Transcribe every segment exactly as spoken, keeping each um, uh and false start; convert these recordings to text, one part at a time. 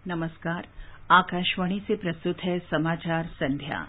नमस्कार। आकाशवाणी से प्रस्तुत है समाचार संध्या।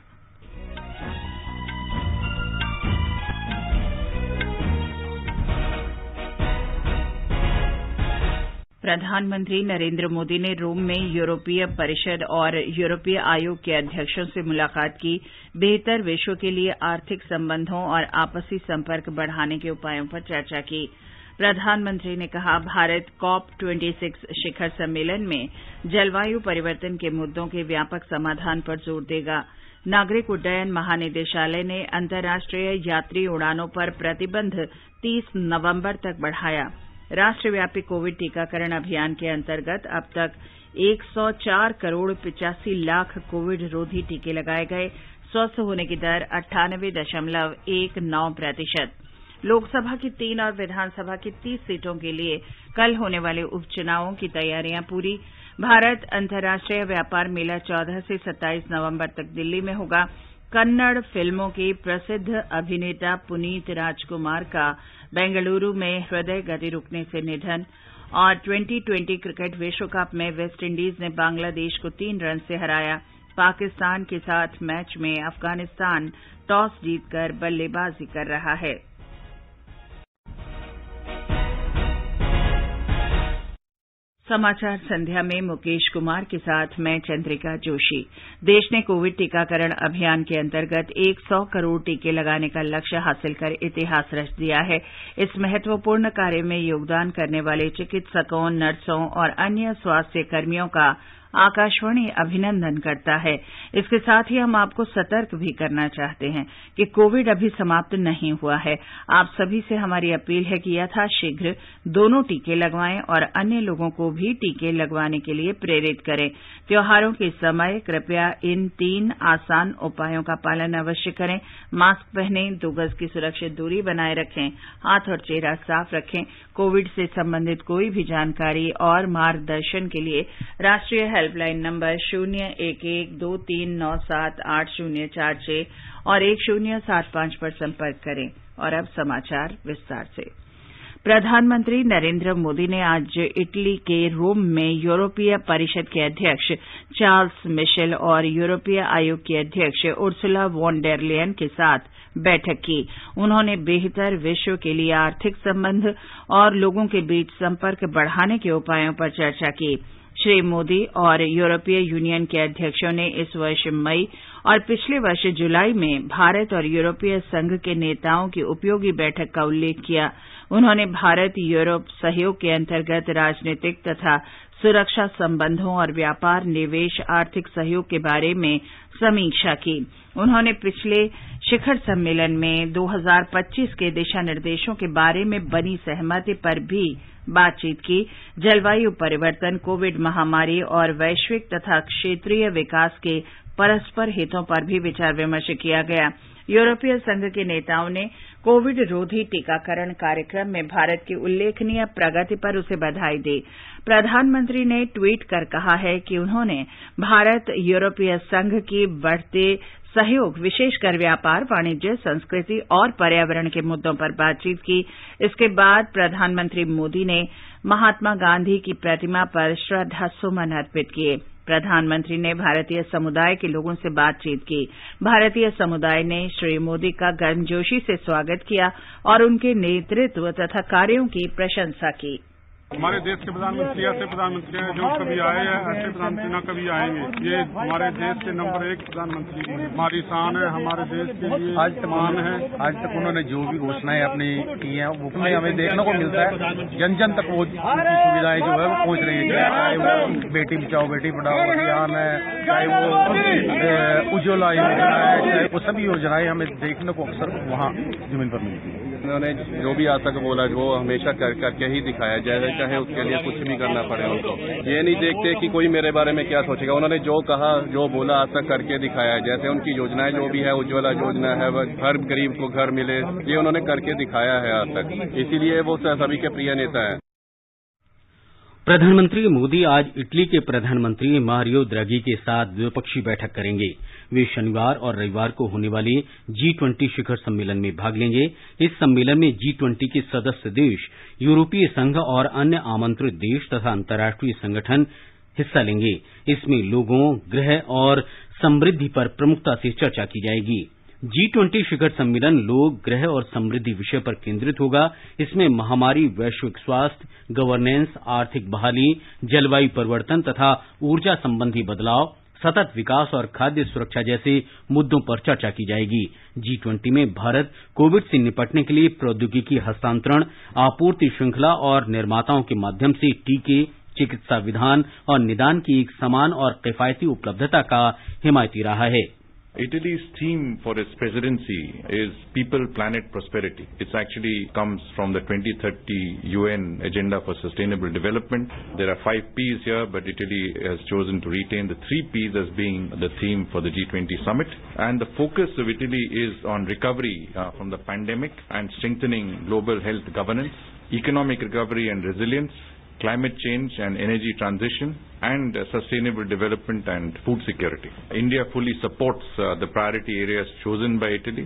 प्रधानमंत्री नरेंद्र मोदी ने रोम में यूरोपीय परिषद और यूरोपीय आयोग के अध्यक्षों से मुलाकात की। बेहतर विश्व के लिए आर्थिक संबंधों और आपसी संपर्क बढ़ाने के उपायों पर चर्चा की। प्रधानमंत्री ने कहा, भारत कॉप छब्बीस शिखर सम्मेलन में जलवायु परिवर्तन के मुद्दों के व्यापक समाधान पर जोर देगा। नागरिक उड्डयन महानिदेशालय ने अंतर्राष्ट्रीय यात्री उड़ानों पर प्रतिबंध तीस नवंबर तक बढ़ाया। राष्ट्रव्यापी कोविड टीकाकरण अभियान के अंतर्गत अब तक एक सौ चार करोड़ पिचासी लाख कोविड रोधी टीके लगाए गए। स्वस्थ होने की दर अट्ठानवे दशमलव एक नौ प्रतिशत। लोकसभा की तीन और विधानसभा की तीस सीटों के लिए कल होने वाले उपचुनावों की तैयारियां पूरी। भारत अंतर्राष्ट्रीय व्यापार मेला चौदह से सत्ताईस नवंबर तक दिल्ली में होगा। कन्नड़ फिल्मों के प्रसिद्ध अभिनेता पुनीत राजकुमार का बेंगलुरु में हृदय गति रुकने से निधन। और ट्वेंटी ट्वेंटी क्रिकेट विश्व कप में वेस्टइंडीज ने बांग्लादेश को तीन रन से हराया। पाकिस्तान के साथ मैच में अफगानिस्तान टॉस जीतकर बल्लेबाजी कर रहा है। समाचार संध्या में मुकेश कुमार के साथ मैं चंद्रिका जोशी। देश ने कोविड टीकाकरण अभियान के अंतर्गत सौ करोड़ टीके लगाने का लक्ष्य हासिल कर इतिहास रच दिया है। इस महत्वपूर्ण कार्य में योगदान करने वाले चिकित्सकों, नर्सों और अन्य स्वास्थ्य कर्मियों का आकाशवाणी अभिनंदन करता है। इसके साथ ही हम आपको सतर्क भी करना चाहते हैं कि कोविड अभी समाप्त नहीं हुआ है। आप सभी से हमारी अपील है कि यथाशीघ्र दोनों टीके लगवाएं और अन्य लोगों को भी टीके लगवाने के लिए प्रेरित करें। त्योहारों के समय कृपया इन तीन आसान उपायों का पालन अवश्य करें। मास्क पहनें, दो गज की सुरक्षित दूरी बनाए रखें, हाथ और चेहरा साफ रखें। कोविड से संबंधित कोई भी जानकारी और मार्गदर्शन के लिए राष्ट्रीय हेल्पलाइन नंबर शून्य एक एक दो तीन नौ सात आठ शून्य चार छह और एक शून्य सात पांच पर संपर्क करें। और अब समाचार विस्तार से। प्रधानमंत्री नरेंद्र मोदी ने आज इटली के रोम में यूरोपीय परिषद के अध्यक्ष चार्ल्स मिशेल और यूरोपीय आयोग की अध्यक्ष उर्सुला वॉन डेर लेयन के साथ बैठक की। उन्होंने बेहतर विश्व के लिए आर्थिक संबंध और लोगों के बीच संपर्क बढ़ाने के उपायों पर चर्चा की। श्री मोदी और यूरोपीय यूनियन के अध्यक्षों ने इस वर्ष मई और पिछले वर्ष जुलाई में भारत और यूरोपीय संघ के नेताओं की उपयोगी बैठक का उल्लेख किया। उन्होंने भारत यूरोप सहयोग के अंतर्गत राजनीतिक तथा सुरक्षा संबंधों और व्यापार, निवेश, आर्थिक सहयोग के बारे में समीक्षा की। उन्होंने पिछले शिखर सम्मेलन में दो हज़ार पच्चीस के दिशा निर्देशों के बारे में बनी सहमति पर भी बातचीत की। जलवायु परिवर्तन, कोविड महामारी और वैश्विक तथा क्षेत्रीय विकास के परस्पर हितों पर भी विचार विमर्श किया गया। यूरोपीय संघ के नेताओं ने कोविड रोधी टीकाकरण कार्यक्रम में भारत की उल्लेखनीय प्रगति पर उसे बधाई दी। प्रधानमंत्री ने ट्वीट कर कहा है कि उन्होंने भारत यूरोपीय संघ की बढ़ते सहयोग, विशेषकर व्यापार, वाणिज्य, संस्कृति और पर्यावरण के मुद्दों पर बातचीत की। इसके बाद प्रधानमंत्री मोदी ने महात्मा गांधी की प्रतिमा पर श्रद्धा सुमन अर्पित किए। प्रधानमंत्री ने भारतीय समुदाय के लोगों से बातचीत की। भारतीय समुदाय ने श्री मोदी का गर्मजोशी से स्वागत किया और उनके नेतृत्व तथा कार्यों की प्रशंसा की। हमारे देश के प्रधानमंत्री ऐसे प्रधानमंत्री हैं जो कभी आए हैं, ऐसे प्रधानमंत्री न कभी आएंगे। ये हमारे देश के नंबर एक प्रधानमंत्री हैं। हमारी शान है, हमारे देश के लिए आज तक मान है। आज तक उन्होंने जो भी घोषणाएं अपनी की हैं उसमें हमें देखने को मिलता है जन जन तक वो सुविधाएं जो है वो पहुंच रही है। चाहे वो बेटी बचाओ बेटी पढ़ाओ अभियान है, चाहे वो उज्ज्वला योजना है, चाहे वो सभी योजनाएं हमें देखने को अक्सर वहाँ जमीन पर मिलती है। उन्होंने जो भी आज तक बोला वो हमेशा कर करके ही दिखाया, जैसे चाहे उसके लिए कुछ भी करना पड़े उनको। ये नहीं देखते कि कोई मेरे बारे में क्या सोचेगा। उन्होंने जो कहा, जो बोला आज तक करके दिखाया। जैसे उनकी योजनाएं जो भी है, उज्ज्वला योजना है, हर गरीब को घर मिले, ये उन्होंने करके दिखाया है आज तक। इसीलिए वो सभी के प्रिय नेता है। प्रधानमंत्री मोदी आज इटली के प्रधानमंत्री मारियो द्रघी के साथ द्विपक्षीय बैठक करेंगे। वे शनिवार और रविवार को होने वाले जी ट्वेंटी शिखर सम्मेलन में भाग लेंगे। इस सम्मेलन में जी ट्वेंटी के सदस्य देश, यूरोपीय संघ और अन्य आमंत्रित देश तथा अंतर्राष्ट्रीय संगठन हिस्सा लेंगे। इसमें लोगों, गृह और समृद्धि पर प्रमुखता से चर्चा की जाएगी। जी ट्वेंटी शिखर सम्मेलन लोग, गृह और समृद्धि विषय पर केंद्रित होगा। इसमें महामारी, वैश्विक स्वास्थ्य, गवर्नेंस, आर्थिक बहाली, जलवायु परिवर्तन तथा ऊर्जा संबंधी बदलाव, सतत विकास और खाद्य सुरक्षा जैसे मुद्दों पर चर्चा की जाएगी। जी ट्वेंटी में भारत कोविड से निपटने के लिए प्रौद्योगिकी हस्तांतरण, आपूर्ति श्रृंखला और निर्माताओं के माध्यम से टीके, चिकित्सा विधान और निदान की एक समान और किफायती उपलब्धता का हिमायती रहा है। Italy's theme for its presidency is People, Planet, Prosperity. It actually comes from the twenty thirty U N Agenda for Sustainable Development. There are five P's here, but Italy has chosen to retain the three P's as being the theme for the G twenty summit. And the focus of Italy is on recovery uh, from the pandemic and strengthening global health governance, economic recovery and resilience, climate change and energy transition, and uh, sustainable development and food security. India fully supports uh, the priority areas chosen by Italy.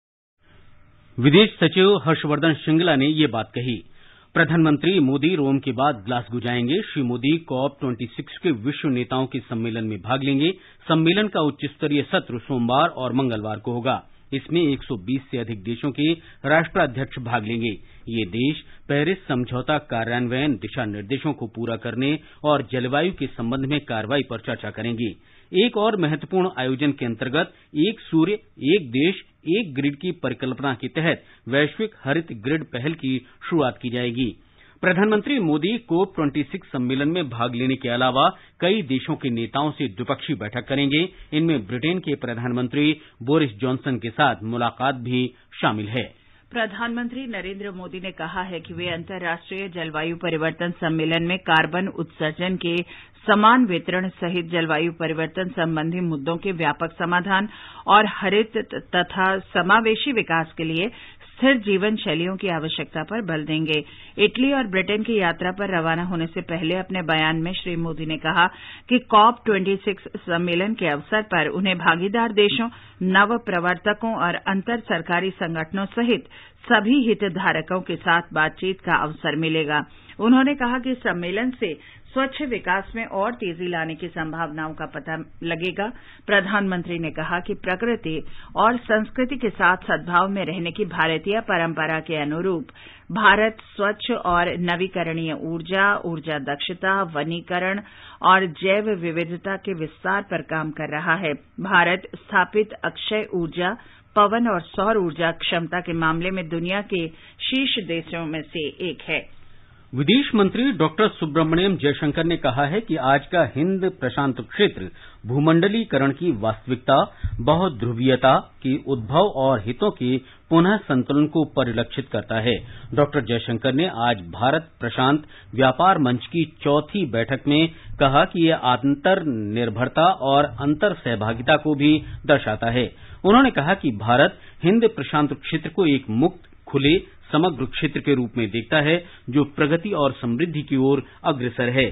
विदेश सचिव हर्षवर्धन श्रृंगला ने ये बात कही। प्रधानमंत्री मोदी रोम के बाद Glasgow जाएंगे। श्री मोदी कॉप छब्बीस के विश्व नेताओं के सम्मेलन में भाग लेंगे। सम्मेलन का उच्च स्तरीय सत्र सोमवार और मंगलवार को होगा। इसमें एक सौ बीस से अधिक देशों के राष्ट्राध्यक्ष भाग लेंगे। ये देश पेरिस समझौता कार्यान्वयन दिशा निर्देशों को पूरा करने और जलवायु के संबंध में कार्रवाई पर चर्चा करेंगे। एक और महत्वपूर्ण आयोजन के अंतर्गत एक सूर्य, एक देश, एक ग्रिड की परिकल्पना के तहत वैश्विक हरित ग्रिड पहल की शुरुआत की जाएगी। प्रधानमंत्री मोदी कोप छब्बीस सम्मेलन में भाग लेने के अलावा कई देशों के नेताओं से द्विपक्षीय बैठक करेंगे। इनमें ब्रिटेन के प्रधानमंत्री बोरिस जॉनसन के साथ मुलाकात भी शामिल है। प्रधानमंत्री नरेंद्र मोदी ने कहा है कि वे अंतर्राष्ट्रीय जलवायु परिवर्तन सम्मेलन में कार्बन उत्सर्जन के समान वितरण सहित जलवायु परिवर्तन संबंधी मुद्दों के व्यापक समाधान और हरित तथा समावेशी विकास के लिए स्थिर जीवन शैलियों की आवश्यकता पर बल देंगे। इटली और ब्रिटेन की यात्रा पर रवाना होने से पहले अपने बयान में श्री मोदी ने कहा कि कॉप छब्बीस सम्मेलन के अवसर पर उन्हें भागीदार देशों, नव प्रवर्तकों और अंतर सरकारी संगठनों सहित सभी हितधारकों के साथ बातचीत का अवसर मिलेगा। उन्होंने कहा कि सम्मेलन से स्वच्छ विकास में और तेजी लाने की संभावनाओं का पता लगेगा। प्रधानमंत्री ने कहा कि प्रकृति और संस्कृति के साथ सद्भाव में रहने की भारतीय परंपरा के अनुरूप भारत स्वच्छ और नवीकरणीय ऊर्जा, ऊर्जा दक्षता, वनीकरण और जैव विविधता के विस्तार पर काम कर रहा है। भारत स्थापित अक्षय ऊर्जा, पवन और सौर ऊर्जा क्षमता के मामले में दुनिया के शीर्ष देशों में से एक है। विदेश मंत्री डॉक्टर सुब्रमण्यम जयशंकर ने कहा है कि आज का हिंद प्रशांत क्षेत्र भूमंडलीकरण की वास्तविकता, बहुध्रुवीयता के उद्भव और हितों के पुनः संतुलन को परिलक्षित करता है। डॉक्टर जयशंकर ने आज भारत प्रशांत व्यापार मंच की चौथी बैठक में कहा कि यह अंतर निर्भरता और अंतर सहभागिता को भी दर्शाता है। उन्होंने कहा कि भारत हिंद प्रशांत क्षेत्र को एक मुक्त, खुले, समग्र क्षेत्र के रूप में देखता है जो प्रगति और समृद्धि की ओर अग्रसर है।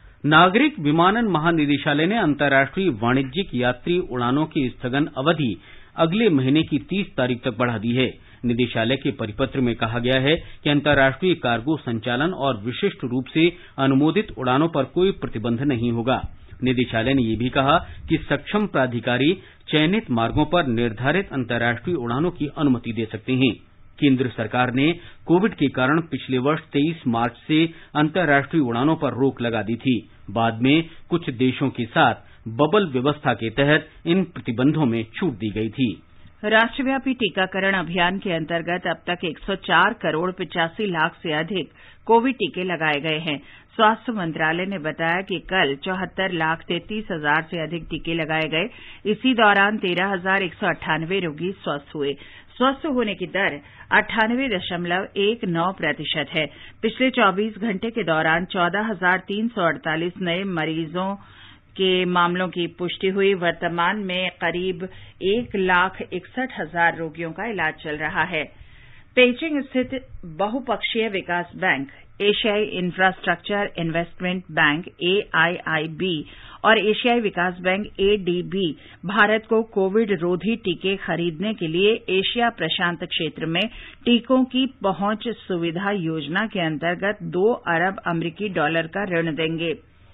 नागरिक विमानन महानिदेशालय ने अंतर्राष्ट्रीय वाणिज्यिक यात्री उड़ानों की स्थगन अवधि अगले महीने की तीस तारीख तक बढ़ा दी है। निदेशालय के परिपत्र में कहा गया है कि अंतर्राष्ट्रीय कार्गो संचालन और विशिष्ट रूप से अनुमोदित उड़ानों पर कोई प्रतिबंध नहीं होगा। निदेशालय ने यह भी कहा कि सक्षम प्राधिकारी चयनित मार्गों पर निर्धारित अंतर्राष्ट्रीय उड़ानों की अनुमति दे सकते हैं। केंद्र सरकार ने कोविड के कारण पिछले वर्ष तेईस मार्च से अंतर्राष्ट्रीय उड़ानों पर रोक लगा दी थी। बाद में कुछ देशों के साथ बबल व्यवस्था के तहत इन प्रतिबंधों में छूट दी गई थी। राष्ट्रव्यापी टीकाकरण अभियान के अंतर्गत अब तक एक सौ चार करोड़ पिचासी लाख से अधिक कोविड टीके लगाए गए हैं। स्वास्थ्य मंत्रालय ने बताया कि कल चौहत्तर लाख तैंतीस हजार से अधिक टीके लगाए गए। इसी दौरान तेरह हजार एक सौ अट्ठानवे रोगी स्वस्थ हुए। स्वस्थ होने की दर अट्ठानवे दशमलव एक नौ प्रतिशत है। पिछले चौबीस घंटे के दौरान चौदह हजार तीन सौ अड़तालीस नए मरीजों के मामलों की पुष्टि हुई। वर्तमान में करीब एक लाख इकसठ हजार रोगियों का इलाज चल रहा है। पेइचिंग स्थित बहुपक्षीय विकास बैंक, एशियाई infrastructure investment bank A I I B और एशियाई विकास bank A D B Bharat को कोविड रोधी टीके खरीदने के लिए एशिया प्रशांत क्षेत्र में टीकों की पहुंच सुविधा योजना के अंतर्गत दो अरब अमरीकी डॉलर का ऋण देंगे।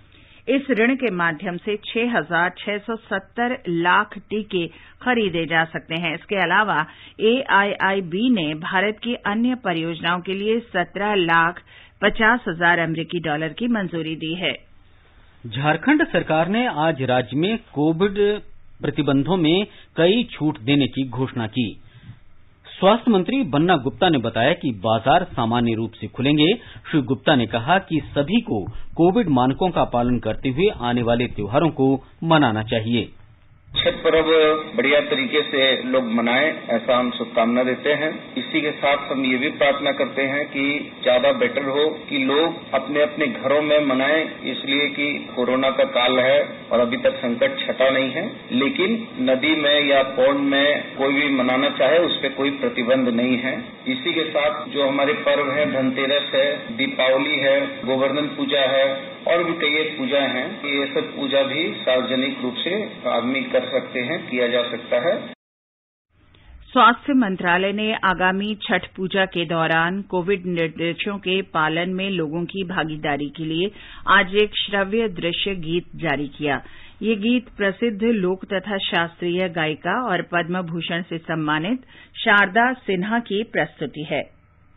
इस ऋण के माध्यम से छह हजार छह सौ सत्तर लाख टीके खरीदे जा सकते हैं। इसके अलावा एआईआईबी ने भारत की अन्य परियोजनाओं के लिए सत्रह लाख पचास हजार अमरीकी डॉलर की मंजूरी दी है। झारखंड सरकार ने आज राज्य में कोविड प्रतिबंधों में कई छूट देने की घोषणा की। स्वास्थ्य मंत्री बन्ना गुप्ता ने बताया कि बाजार सामान्य रूप से खुलेंगे। श्री गुप्ता ने कहा कि सभी को कोविड मानकों का पालन करते हुए आने वाले त्योहारों को मनाना चाहिए। छठ पर्व बढ़िया तरीके से लोग मनाएं, ऐसा हम शुभकामना देते हैं। इसी के साथ हम ये भी प्रार्थना करते हैं कि ज्यादा बेटर हो कि लोग अपने अपने घरों में मनाएं, इसलिए कि कोरोना का काल है और अभी तक संकट छटा नहीं है। लेकिन नदी में या पौंड में कोई भी मनाना चाहे उस पर कोई प्रतिबंध नहीं है। इसी के साथ जो हमारे पर्व है, धनतेरस है, दीपावली है, गोवर्धन पूजा है और भी कई एक पूजा हैं, ये सब पूजा भी सार्वजनिक रूप से आदमी कर सकते हैं, किया जा सकता है। स्वास्थ्य मंत्रालय ने आगामी छठ पूजा के दौरान कोविड निर्देशों के पालन में लोगों की भागीदारी के लिए आज एक श्रव्य दृश्य गीत जारी किया। ये गीत प्रसिद्ध लोक तथा शास्त्रीय गायिका और पद्म भूषण से सम्मानित शारदा सिन्हा की प्रस्तुति है।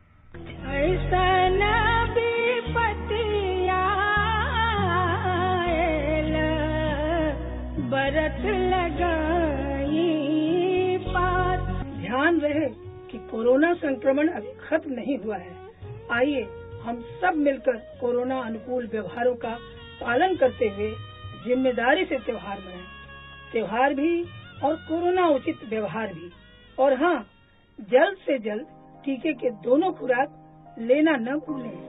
बरत लगाई पार। ध्यान रहे कि कोरोना संक्रमण अभी खत्म नहीं हुआ है। आइए हम सब मिलकर कोरोना अनुकूल व्यवहारों का पालन करते हुए जिम्मेदारी से त्योहार मनाएं। त्योहार भी और कोरोना उचित व्यवहार भी। और हाँ, जल्द से जल्द टीके के दोनों खुराक लेना न भूलें।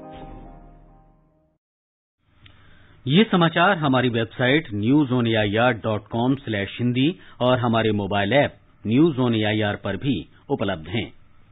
ये समाचार हमारी website news on AIR dot com slash Hindi और हमारे mobile app news on AIR पर भी उपलब्ध हैं।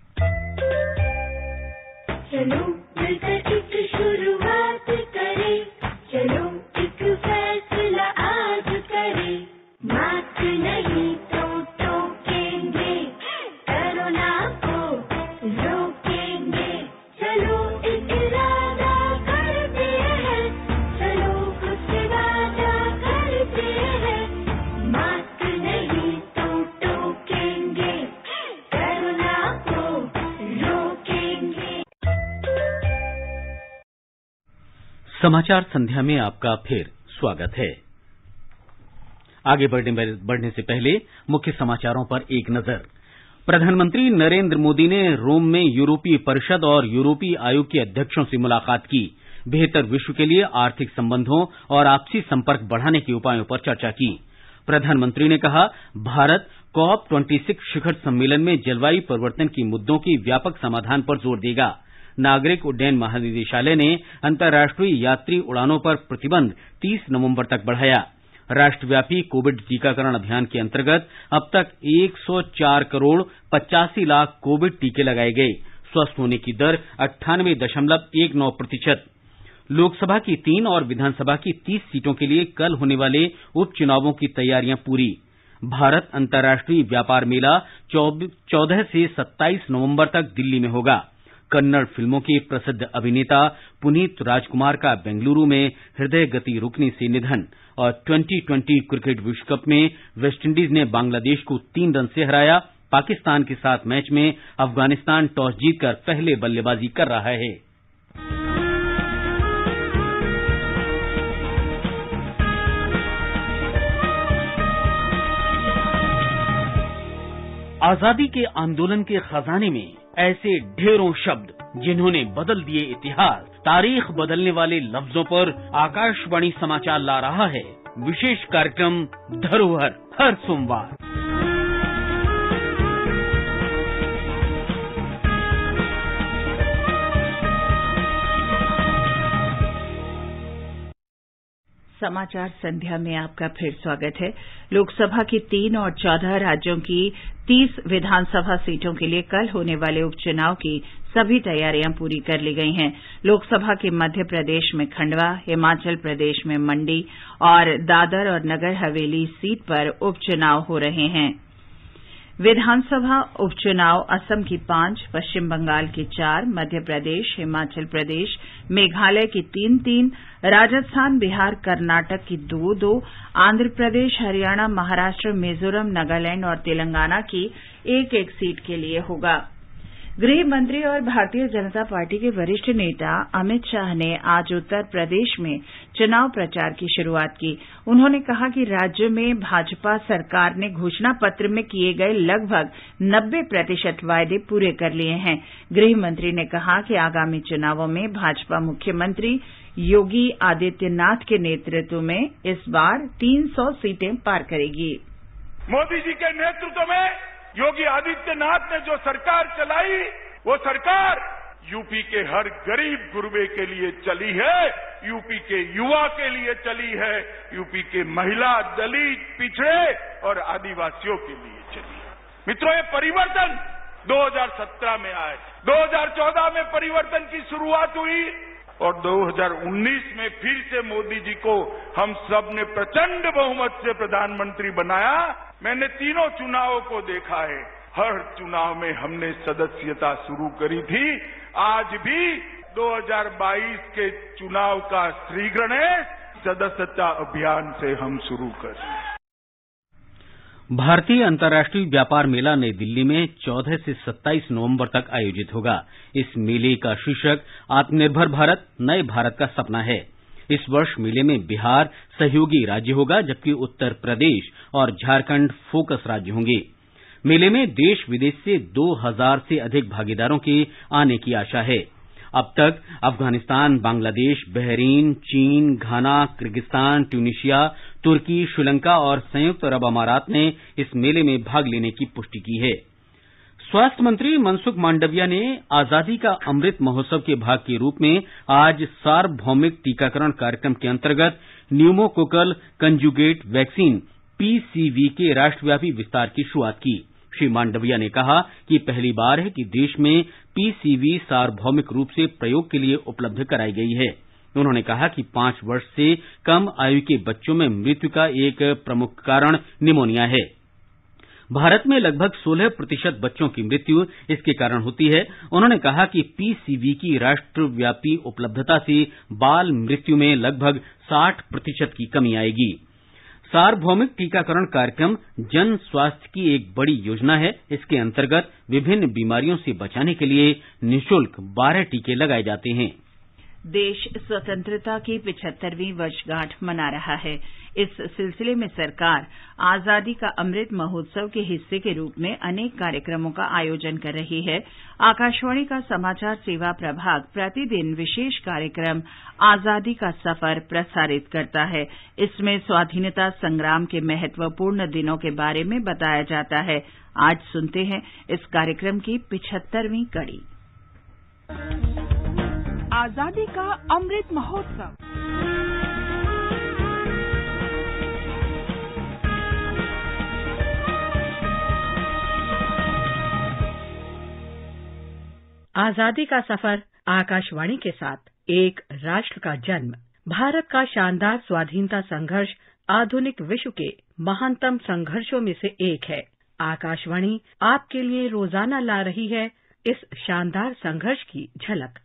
चलो मिलकर एक शुरुआत करें, चलो एक फैसला आज करें, मास्क नहीं तो टोकेंगे, कोरोना को रोकेंगे, चलो एक इरादा करते हैं, चलो कुछ वादा करते हैं, मास्क नहीं तो टोकेंगे, कोरोना को रोकेंगे। समाचार संध्या में आपका फिर स्वागत है। आगे बढ़ने बढ़ने से पहले मुख्य समाचारों पर एक नजर। प्रधानमंत्री नरेंद्र मोदी ने रोम में यूरोपीय परिषद और यूरोपीय आयोग के अध्यक्षों से मुलाकात की। बेहतर विश्व के लिए आर्थिक संबंधों और आपसी संपर्क बढ़ाने के उपायों पर चर्चा की। प्रधानमंत्री ने कहा, भारत कॉप छब्बीस शिखर सम्मेलन में जलवायु परिवर्तन के मुद्दों के व्यापक समाधान पर जोर देगा। नागरिक उड्डयन महानिदेशालय ने अंतर्राष्ट्रीय यात्री उड़ानों पर प्रतिबंध तीस नवंबर तक बढ़ाया। राष्ट्रव्यापी कोविड टीकाकरण अभियान के अंतर्गत अब तक एक सौ चार करोड़ पचासी लाख कोविड टीके लगाए गए। स्वस्थ होने की दर अट्ठानवे दशमलव एक नौ प्रतिशत। लोकसभा की तीन और विधानसभा की तीस सीटों के लिए कल होने वाले उपचुनावों की तैयारियां पूरी। भारत अंतर्राष्ट्रीय व्यापार मेला चौदह से सत्ताईस नवंबर तक दिल्ली में होगा। कन्नड़ फिल्मों के प्रसिद्ध अभिनेता पुनीत राजकुमार का बेंगलुरु में हृदय गति रुकने से निधन। और ट्वेंटी ट्वेंटी क्रिकेट विश्व कप में वेस्टइंडीज ने बांग्लादेश को तीन रन से हराया। पाकिस्तान के साथ मैच में अफगानिस्तान टॉस जीतकर पहले बल्लेबाजी कर रहा है। आजादी के आंदोलन के खजाने में ऐसे ढेरों शब्द जिन्होंने बदल दिए इतिहास। तारीख बदलने वाले लफ्जों पर आकाशवाणी समाचार ला रहा है विशेष कार्यक्रम धरोहर, हर सोमवार। समाचार संध्या में आपका फिर स्वागत है। लोकसभा की तीन और चौदह राज्यों की तीस विधानसभा सीटों के लिए कल होने वाले उपचुनाव की सभी तैयारियां पूरी कर ली गई हैं। लोकसभा के मध्य प्रदेश में खंडवा, हिमाचल प्रदेश में मंडी और दादर और नगर हवेली सीट पर उपचुनाव हो रहे हैं। विधानसभा उपचुनाव असम की पांच, पश्चिम बंगाल की चार, मध्य प्रदेश, हिमाचल प्रदेश, मेघालय की तीन तीन, राजस्थान, बिहार, कर्नाटक की दो दो, आंध्र प्रदेश, हरियाणा, महाराष्ट्र, मिजोरम, नागालैंड और तेलंगाना की एक एक सीट के लिए होगा। गृह मंत्री और भारतीय जनता पार्टी के वरिष्ठ नेता अमित शाह ने आज उत्तर प्रदेश में चुनाव प्रचार की शुरुआत की। उन्होंने कहा कि राज्य में भाजपा सरकार ने घोषणा पत्र में किए गए लगभग नब्बे प्रतिशत वायदे पूरे कर लिए हैं। गृह मंत्री ने कहा कि आगामी चुनावों में भाजपा मुख्यमंत्री योगी आदित्यनाथ के नेतृत्व में इस बार तीन सौ सीटें पार करेगी। मोदी जी के नेतृत्व में योगी आदित्यनाथ ने जो सरकार चलाई, वो सरकार यूपी के हर गरीब गुरबे के लिए चली है, यूपी के युवा के लिए चली है, यूपी के महिला, दलित, पिछड़े और आदिवासियों के लिए चली है। मित्रों, ये परिवर्तन दो हज़ार सत्रह में आए, दो हज़ार चौदह में परिवर्तन की शुरुआत हुई और दो हज़ार उन्नीस में फिर से मोदी जी को हम सब ने प्रचंड बहुमत से प्रधानमंत्री बनाया। मैंने तीनों चुनावों को देखा है, हर चुनाव में हमने सदस्यता शुरू करी थी। आज भी दो हज़ार बाईस के चुनाव का श्रीगणेश सदस्यता अभियान से हम शुरू करें। भारतीय अंतर्राष्ट्रीय व्यापार मेला नई दिल्ली में चौदह से सत्ताईस नवंबर तक आयोजित होगा। इस मेले का शीर्षक आत्मनिर्भर भारत, नए भारत का सपना है। इस वर्ष मेले में बिहार सहयोगी राज्य होगा, जबकि उत्तर प्रदेश और झारखंड फोकस राज्य होंगे। मेले में देश विदेश से दो हज़ार से अधिक भागीदारों के आने की आशा है। अब तक अफगानिस्तान, बांग्लादेश, बहरीन, चीन, घाना, किर्गिस्तान, ट्यूनीशिया, तुर्की, श्रीलंका और संयुक्त अरब अमारात ने इस मेले में भाग लेने की पुष्टि की है। स्वास्थ्य मंत्री मनसुख मांडविया ने आजादी का अमृत महोत्सव के भाग के रूप में आज सार्वभौमिक टीकाकरण कार्यक्रम के अंतर्गत न्यूमोकोकल कंजुगेट वैक्सीन पीसीवी के राष्ट्रव्यापी विस्तार की शुरुआत की। श्री मांडविया ने कहा कि पहली बार है कि देश में पीसीवी सार्वभौमिक रूप से प्रयोग के लिए उपलब्ध कराई गई है। उन्होंने कहा कि पांच वर्ष से कम आयु के बच्चों में मृत्यु का एक प्रमुख कारण निमोनिया है। भारत में लगभग सोलह प्रतिशत बच्चों की मृत्यु इसके कारण होती है। उन्होंने कहा कि पीसीवी की राष्ट्रव्यापी उपलब्धता से बाल मृत्यु में लगभग साठ प्रतिशत की कमी आएगी। सार्वभौमिक टीकाकरण कार्यक्रम जन स्वास्थ्य की एक बड़ी योजना है। इसके अंतर्गत विभिन्न बीमारियों से बचाने के लिए निःशुल्क बारह टीके लगाए जाते हैं। देश स्वतंत्रता की पिछहत्तरवीं वर्षगांठ मना रहा है। इस सिलसिले में सरकार आजादी का अमृत महोत्सव के हिस्से के रूप में अनेक कार्यक्रमों का आयोजन कर रही है। आकाशवाणी का समाचार सेवा प्रभाग प्रतिदिन विशेष कार्यक्रम आजादी का सफर प्रसारित करता है। इसमें स्वाधीनता संग्राम के महत्वपूर्ण दिनों के बारे में बताया जाता है। आज सुनते हैं इस कार्यक्रम की पिछहत्तरवीं कड़ी। आजादी का अमृत महोत्सव। आजादी का सफर आकाशवाणी के साथ एक राष्ट्र का जन्म, भारत का शानदार स्वाधीनता संघर्ष आधुनिक विश्व के महानतम संघर्षों में से एक है। आकाशवाणी आपके लिए रोजाना ला रही है इस शानदार संघर्ष की झलक।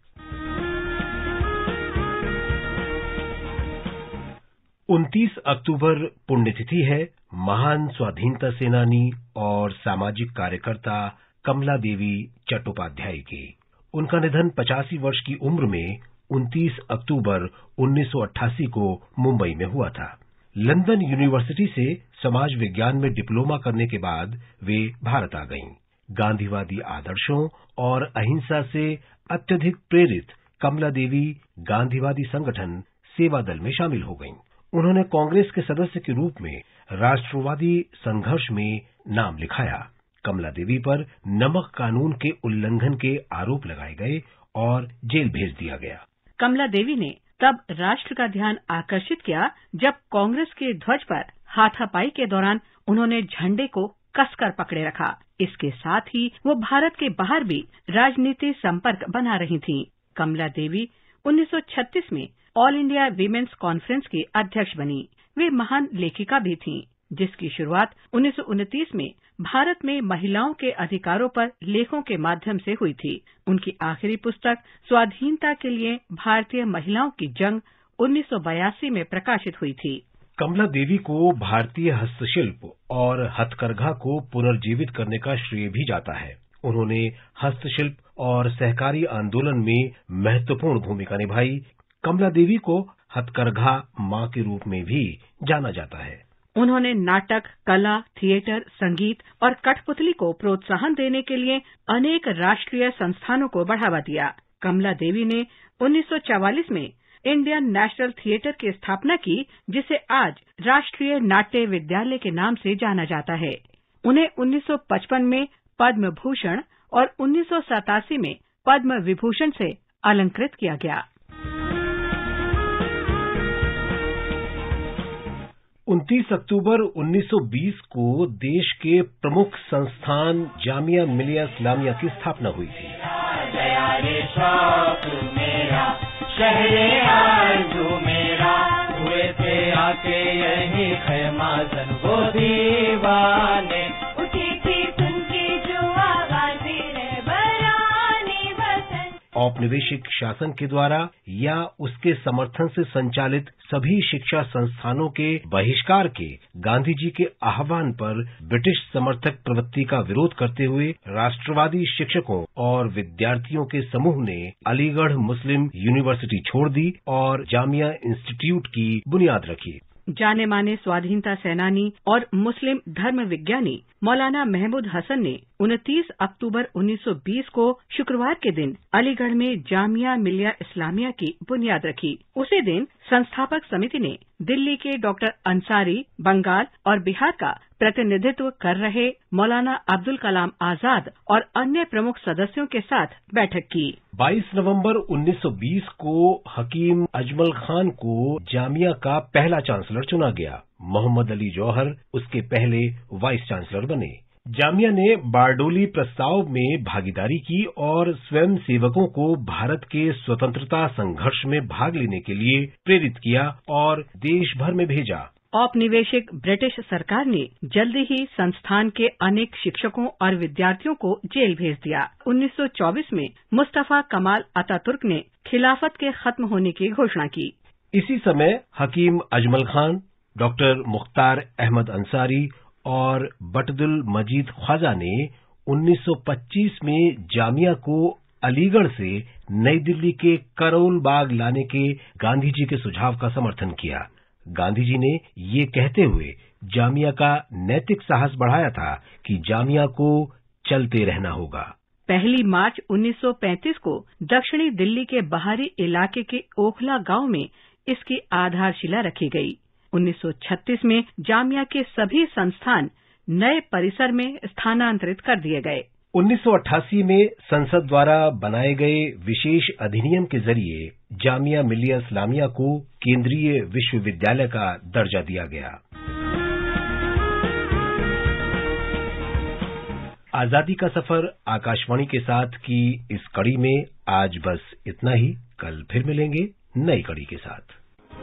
उनतीस अक्टूबर पुण्यतिथि है महान स्वाधीनता सेनानी और सामाजिक कार्यकर्ता कमला देवी चट्टोपाध्याय की। उनका निधन पचासी वर्ष की उम्र में उनतीस अक्टूबर उन्नीस सौ अट्ठासी को मुंबई में हुआ था। लंदन यूनिवर्सिटी से समाज विज्ञान में डिप्लोमा करने के बाद वे भारत आ गईं। गांधीवादी आदर्शों और अहिंसा से अत्यधिक प्रेरित कमला देवी गांधीवादी संगठन सेवा दल में शामिल हो गईं। उन्होंने कांग्रेस के सदस्य के रूप में राष्ट्रवादी संघर्ष में नाम लिखाया। कमला देवी पर नमक कानून के उल्लंघन के आरोप लगाए गए और जेल भेज दिया गया। कमला देवी ने तब राष्ट्र का ध्यान आकर्षित किया जब कांग्रेस के ध्वज पर हाथापाई के दौरान उन्होंने झंडे को कसकर पकड़े रखा। इसके साथ ही वो भारत के बाहर भी राजनीतिक संपर्क बना रही थीं। कमला देवी उन्नीस सौ छत्तीस में ऑल इंडिया वीमेन्स कॉन्फ्रेंस की अध्यक्ष बनी। वे महान लेखिका भी थीं, जिसकी शुरुआत उन्नीस सौ उनतीस में भारत में महिलाओं के अधिकारों पर लेखों के माध्यम से हुई थी। उनकी आखिरी पुस्तक स्वाधीनता के लिए भारतीय महिलाओं की जंग उन्नीस सौ बयासी में प्रकाशित हुई थी। कमला देवी को भारतीय हस्तशिल्प और हथकरघा को पुनर्जीवित करने का श्रेय भी जाता है। उन्होंने हस्तशिल्प और सहकारी आंदोलन में महत्वपूर्ण भूमिका निभाई। कमला देवी को हथकरघा मां के रूप में भी जाना जाता है। उन्होंने नाटक, कला, थिएटर, संगीत और कठपुतली को प्रोत्साहन देने के लिए अनेक राष्ट्रीय संस्थानों को बढ़ावा दिया। कमला देवी ने उन्नीस सौ चवालीस में इंडियन नेशनल थिएटर की स्थापना की, जिसे आज राष्ट्रीय नाट्य विद्यालय के नाम से जाना जाता है। उन्हें उन्नीस सौ पचपन में पद्म भूषण और उन्नीस सौ सतासी में पद्म विभूषण से अलंकृत किया गया। उनतीस अक्टूबर उन्नीस सौ बीस को देश के प्रमुख संस्थान जामिया मिलिया इस्लामिया की स्थापना हुई थी। शहरे आरज़ू मेरा हुए थे आके यही ख़ैमाज़न वो दीवाने उठी थी उनकी जो आवाज़ी रे बरानी वतन। औपनिवेशिक शासन के द्वारा या उसके समर्थन से संचालित सभी शिक्षा संस्थानों के बहिष्कार के गांधी जी के आह्वान पर ब्रिटिश समर्थक प्रवृत्ति का विरोध करते हुए राष्ट्रवादी शिक्षकों और विद्यार्थियों के समूह ने अलीगढ़ मुस्लिम यूनिवर्सिटी छोड़ दी और जामिया इंस्टीट्यूट की बुनियाद रखी। जाने माने स्वाधीनता सेनानी और मुस्लिम धर्म विज्ञानी मौलाना महमूद हसन ने उनतीस अक्टूबर उन्नीस सौ बीस को शुक्रवार के दिन अलीगढ़ में जामिया मिलिया इस्लामिया की बुनियाद रखी। उसी दिन संस्थापक समिति ने दिल्ली के डॉक्टर अंसारी, बंगाल और बिहार का प्रतिनिधित्व कर रहे मौलाना अब्दुल कलाम आजाद और अन्य प्रमुख सदस्यों के साथ बैठक की। बाईस नवंबर उन्नीस सौ बीस को हकीम अजमल खान को जामिया का पहला चांसलर चुना गया। मोहम्मद अली जौहर उसके पहले वाइस चांसलर बने। जामिया ने बारडोली प्रस्ताव में भागीदारी की और स्वयं सेवकों को भारत के स्वतंत्रता संघर्ष में भाग लेने के लिए प्रेरित किया और देश भर में भेजा। औपनिवेशिक ब्रिटिश सरकार ने जल्दी ही संस्थान के अनेक शिक्षकों और विद्यार्थियों को जेल भेज दिया। उन्नीस सौ चौबीस में मुस्तफा कमाल अतातुर्क ने खिलाफत के खत्म होने की घोषणा की। इसी समय हकीम अजमल खान, डॉक्टर मुख्तार अहमद अंसारी और बटदुल मजीद ख्वाजा ने उन्नीस सौ पच्चीस में जामिया को अलीगढ़ से नई दिल्ली के करोल बाग लाने के गांधी जी के सुझाव का समर्थन किया। गांधी जी ने ये कहते हुए जामिया का नैतिक साहस बढ़ाया था कि जामिया को चलते रहना होगा। पहली मार्च उन्नीस सौ पैंतीस को दक्षिणी दिल्ली के बाहरी इलाके के ओखला गांव में इसकी आधारशिला रखी गई। उन्नीस सौ छत्तीस में जामिया के सभी संस्थान नए परिसर में स्थानांतरित कर दिए गए। उन्नीस सौ अट्ठासी में संसद द्वारा बनाए गए विशेष अधिनियम के जरिए जामिया मिलिया इस्लामिया को केंद्रीय विश्वविद्यालय का दर्जा दिया गया। आजादी का सफर आकाशवाणी के साथ की इस कड़ी में आज बस इतना ही। कल फिर मिलेंगे नई कड़ी के साथ।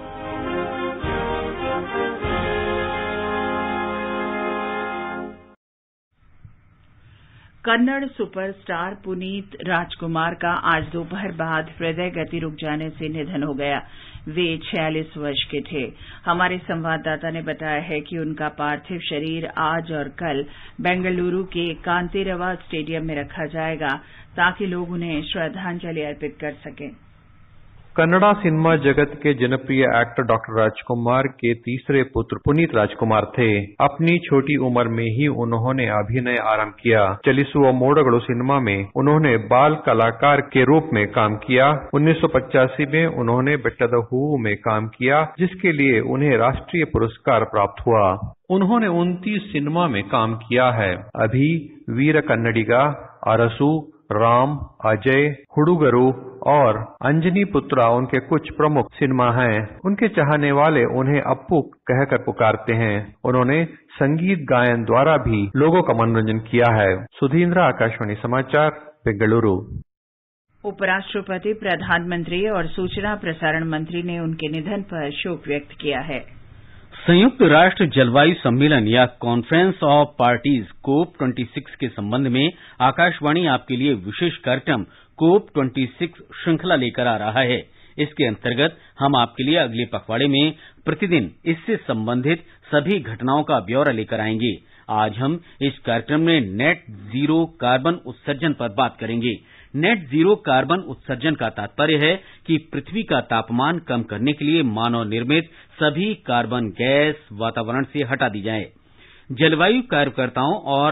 कन्नड़ सुपरस्टार पुनीत राजकुमार का आज दोपहर बाद हृदय गति रुक जाने से निधन हो गया। वे छियालीस वर्ष के थे। हमारे संवाददाता ने बताया है कि उनका पार्थिव शरीर आज और कल बेंगलुरु के कांतिरवा स्टेडियम में रखा जाएगा ताकि लोग उन्हें श्रद्धांजलि अर्पित कर सकें। कन्नड़ा सिनेमा जगत के जनप्रिय एक्टर डॉक्टर राजकुमार के तीसरे पुत्र पुनीत राजकुमार थे। अपनी छोटी उम्र में ही उन्होंने अभिनय आरंभ किया। चलिसुव मोडगलु सिनेमा में उन्होंने बाल कलाकार के रूप में काम किया। उन्नीस सौ पचासी में उन्होंने बेट्टद हूवु में काम किया, जिसके लिए उन्हें राष्ट्रीय पुरस्कार प्राप्त हुआ। उन्होंने उनतीस सिनेमा में काम किया है। अभी वीर कन्नडिगा, अरसु, राम, अजय, हुडुगरु और अंजनी पुत्रा उनके कुछ प्रमुख सिनेमा हैं। उनके चाहने वाले उन्हें अप्पू कहकर पुकारते हैं। उन्होंने संगीत गायन द्वारा भी लोगों का मनोरंजन किया है। सुधींद्र, आकाशवाणी समाचार, बेंगलुरु। उपराष्ट्रपति, प्रधानमंत्री और सूचना प्रसारण मंत्री ने उनके निधन पर शोक व्यक्त किया है। संयुक्त राष्ट्र जलवायु सम्मेलन या कॉन्फ्रेंस ऑफ पार्टीज कोप छब्बीस के संबंध में आकाशवाणी आपके लिए विशेष कार्यक्रम कोप छब्बीस श्रृंखला लेकर आ रहा है। इसके अंतर्गत हम आपके लिए अगले पखवाड़े में प्रतिदिन इससे संबंधित सभी घटनाओं का ब्यौरा लेकर आएंगे। आज हम इस कार्यक्रम में नेट जीरो कार्बन उत्सर्जन पर बात करेंगे। नेट जीरो कार्बन उत्सर्जन का तात्पर्य है कि पृथ्वी का तापमान कम करने के लिए मानव निर्मित सभी कार्बन गैस वातावरण से हटा दी जाए। जलवायु कार्यकर्ताओं और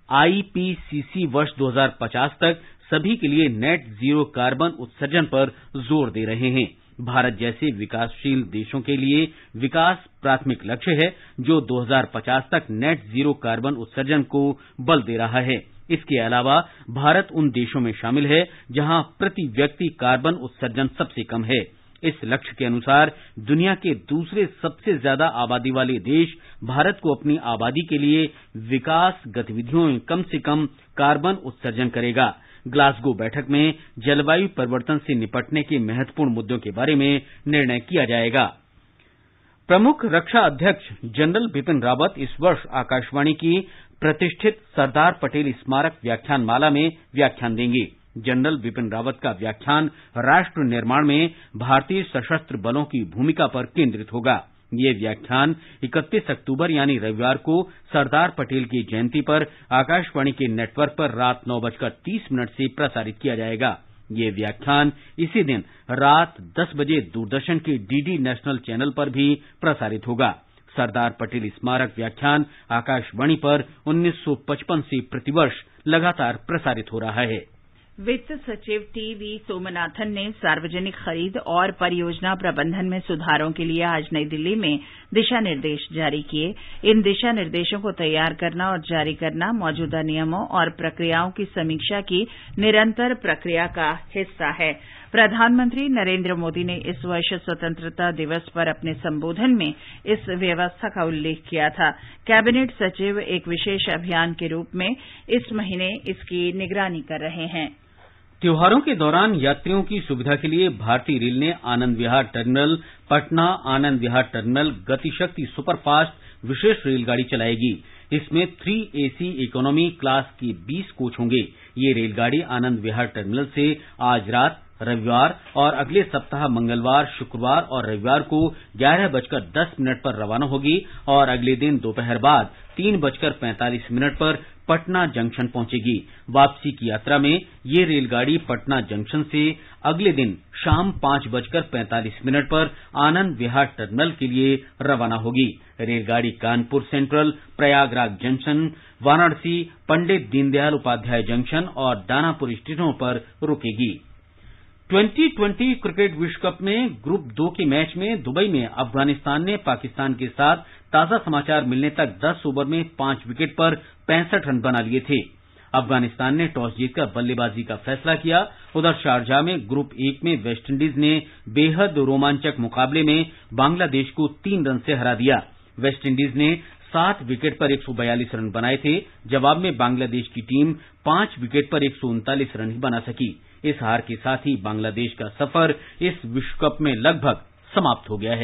आईपीसीसी वर्ष दो हज़ार पचास तक सभी के लिए नेट जीरो कार्बन उत्सर्जन पर जोर दे रहे हैं। भारत जैसे विकासशील देशों के लिए विकास प्राथमिक लक्ष्य है, जो दो हज़ार पचास तक नेट जीरो कार्बन उत्सर्जन को बल दे रहा है। इसके अलावा भारत उन देशों में शामिल है जहां प्रति व्यक्ति कार्बन उत्सर्जन सबसे कम है। इस लक्ष्य के अनुसार दुनिया के दूसरे सबसे ज्यादा आबादी वाले देश भारत को अपनी आबादी के लिए विकास गतिविधियों में कम से कम कार्बन उत्सर्जन करेगा। ग्लासगो बैठक में जलवायु परिवर्तन से निपटने के महत्वपूर्ण मुद्दों के बारे में निर्णय किया जाएगा। प्रमुख रक्षा अध्यक्ष जनरल बिपिन रावत इस वर्ष आकाशवाणी की प्रतिष्ठित सरदार पटेल स्मारक व्याख्यानमाला में व्याख्यान देंगे। जनरल बिपिन रावत का व्याख्यान राष्ट्र निर्माण में भारतीय सशस्त्र बलों की भूमिका पर केंद्रित होगा। ये व्याख्यान इकतीस अक्टूबर यानी रविवार को सरदार पटेल की जयंती पर आकाशवाणी के नेटवर्क पर रात नौ बजकर तीस मिनट से प्रसारित किया जाएगा। ये व्याख्यान इसी दिन रात दस बजे दूरदर्शन के डीडी नेशनल चैनल पर भी प्रसारित होगा। सरदार पटेल स्मारक व्याख्यान आकाशवाणी पर उन्नीस सौ पचपन से प्रतिवर्ष लगातार प्रसारित हो रहा है। वित्त सचिव टीवी सोमनाथन ने सार्वजनिक खरीद और परियोजना प्रबंधन में सुधारों के लिए आज नई दिल्ली में दिशा निर्देश जारी किए। इन दिशा निर्देशों को तैयार करना और जारी करना मौजूदा नियमों और प्रक्रियाओं की समीक्षा की निरंतर प्रक्रिया का हिस्सा है। प्रधानमंत्री नरेंद्र मोदी ने इस वर्ष स्वतंत्रता दिवस पर अपने संबोधन में इस व्यवस्था का उल्लेख किया था। कैबिनेट सचिव एक विशेष अभियान के रूप में इस महीने इसकी निगरानी कर रहे हैं। त्योहारों के दौरान यात्रियों की सुविधा के लिए भारतीय रेल ने Anand Vihar terminal Patna Anand Vihar terminal Gatishakti superfast विशेष रेलगाड़ी चलाएगी। इसमें थ्री एसी इकोनॉमी क्लास के बीस कोच होंगे। ये रेलगाड़ी आनंद विहार टर्मिनल से आज रात रविवार और अगले सप्ताह मंगलवार, शुक्रवार और रविवार को ग्यारह बजकर दस मिनट पर रवाना होगी और अगले दिन दोपहर बाद तीन बजकर पैंतालीस मिनट पर पटना जंक्शन पहुंचेगी। वापसी की यात्रा में ये रेलगाड़ी पटना जंक्शन से अगले दिन शाम पांच बजकर पैंतालीस मिनट पर आनंद विहार टर्मिनल के लिए रवाना होगी। रेलगाड़ी Kanpur central, Prayagraj junction, Varanasi, Pandit Deendayal Upadhyay junction और दानापुर स्टेशनों पर रुकेगी। ट्वेंटी ट्वेंटी क्रिकेट विश्व कप में ग्रुप दो के मैच में दुबई में अफगानिस्तान ने पाकिस्तान के साथ ताजा समाचार मिलने तक दस ओवर में पांच विकेट पर पैंसठ रन बना लिए थे। अफगानिस्तान ने टॉस जीतकर बल्लेबाजी का फैसला किया। उधर शारजाह में ग्रुप एक में वेस्टइंडीज ने बेहद रोमांचक मुकाबले में बांग्लादेश को तीन रन से हरा दिया। वेस्टइंडीज ने सात विकेट पर एक सौ बयालीस रन बनाए थे। जवाब में बांग्लादेश की टीम पांच विकेट पर एक सौ उनतालीस रन ही बना सकी। इस हार के साथ ही बांग्लादेश का सफर इस विश्व कप में लगभग समाप्त हो गया है।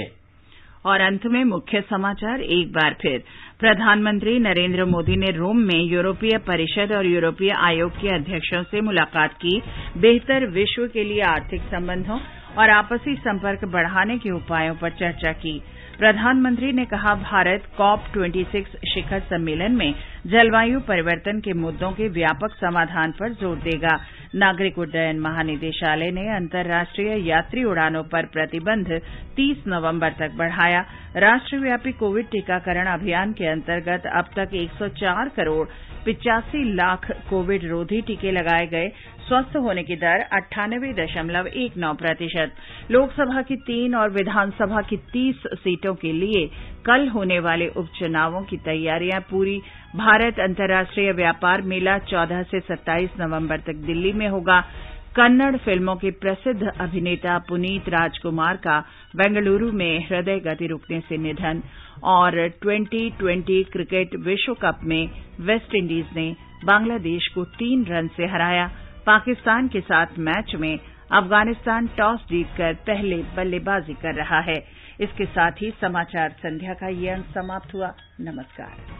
और अंत में मुख्य समाचार एक बार फिर। प्रधानमंत्री नरेंद्र मोदी ने रोम में यूरोपीय परिषद और यूरोपीय आयोग के अध्यक्षों से मुलाकात की। बेहतर विश्व के लिए आर्थिक संबंधों और आपसी संपर्क बढ़ाने के उपायों पर चर्चा की। प्रधानमंत्री ने कहा, भारत कॉप छब्बीस शिखर सम्मेलन में जलवायु परिवर्तन के मुद्दों के व्यापक समाधान पर जोर देगा। नागरिक उड्डयन महानिदेशालय ने अंतर्राष्ट्रीय यात्री उड़ानों पर प्रतिबंध तीस नवंबर तक बढ़ाया। राष्ट्रव्यापी कोविड टीकाकरण अभियान के अंतर्गत अब तक एक सौ चार करोड़ पिचासी लाख कोविड रोधी टीके लगाए गए। स्वस्थ होने की दर अट्ठानवे दशमलव एक नौ प्रतिशत। लोकसभा की तीन और विधानसभा की तीस सीटों के लिए कल होने वाले उपचुनावों की तैयारियां पूरी। भारत अंतर्राष्ट्रीय व्यापार मेला चौदह से सत्ताईस नवंबर तक दिल्ली में होगा। कन्नड़ फिल्मों के प्रसिद्ध अभिनेता पुनीत राजकुमार का बेंगलुरु में हृदय गति रुकने से निधन। और ट्वेंटी ट्वेंटी क्रिकेट विश्व कप में वेस्टइंडीज ने बांग्लादेश को तीन रन से हराया। पाकिस्तान के साथ मैच में अफगानिस्तान टॉस जीतकर पहले बल्लेबाजी कर रहा है। इसके साथ ही समाचार संध्या का ये अंक समाप्त हुआ। नमस्कार।